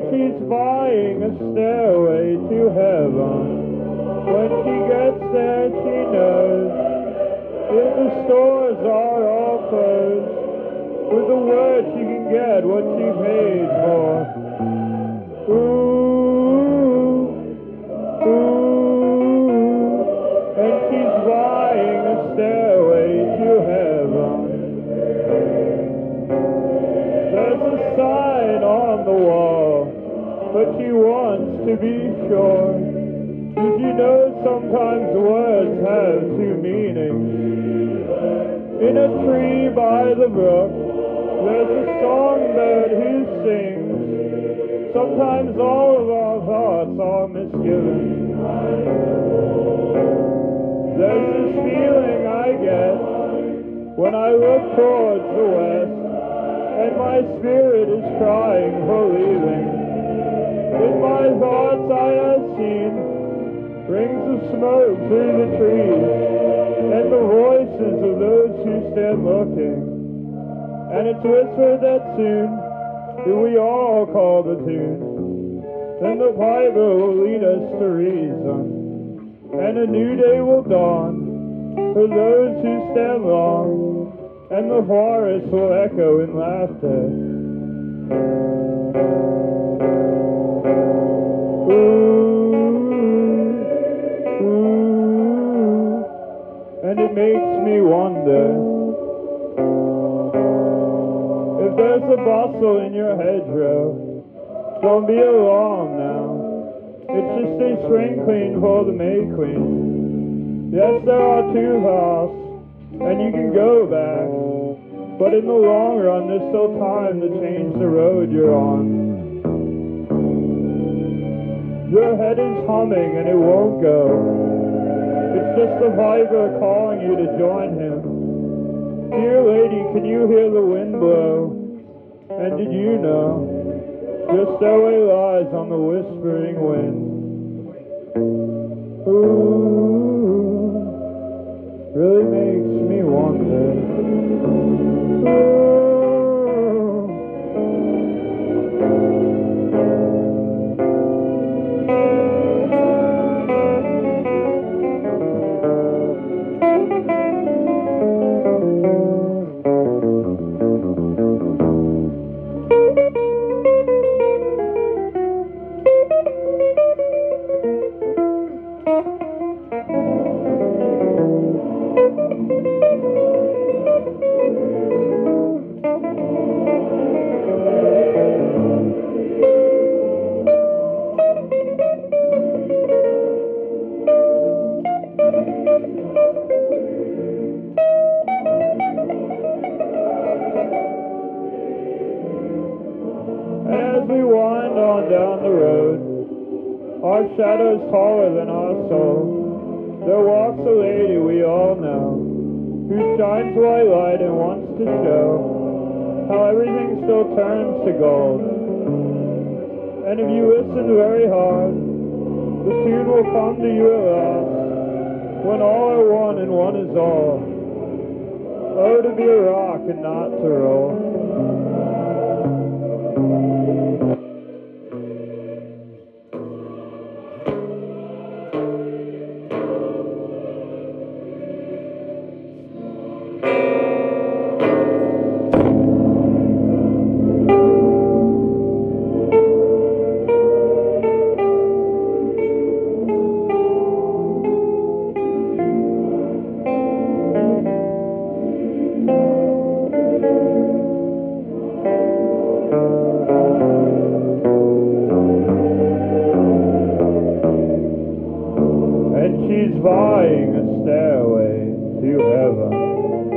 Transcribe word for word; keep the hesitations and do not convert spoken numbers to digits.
she's buying a stairway to heaven. When she gets there, she knows if the stores are all closed, with the word she can get what she paid for. Ooh, ooh, and she's buying a stairway to heaven. There's a sign on the wall, but she wants to be sure. Did you know sometimes words have two meanings? In a tree by the brook, there's a songbird who sings. Sometimes all of our thoughts are misgiven. There's this feeling I get when I look towards the west, and my spirit is crying for leaving. In my thoughts I have seen rings of smoke through the trees, and the voices of those who stand looking. And it's whispered that soon, do we all call the tune, then the piper will lead us to reason, and a new day will dawn for those who stand long, and the forest will echo in laughter. Ooh, ooh, and it makes me wonder if there's a bustle in your hedgerow. Don't be alarmed now. It's just a spring clean for the May Queen. Yes, there are two paths, and you can go back, but in the long run there's still time to change the road you're on. Your head is humming and it won't go. It's just the viper calling you to join him. Dear lady, can you hear the wind blow? And did you know your stairway lies on the whispering wind? Ooh, really makes me wonder. Ooh. As we wind on down the road, our shadows taller than our soul, there walks a lady we all know, who shines white light and wants to show how everything still turns to gold. And if you listen very hard, the tune will come to you at last, when all are one and one is all. Oh, to be a rock and not to roll. And she's buying a stairway to heaven.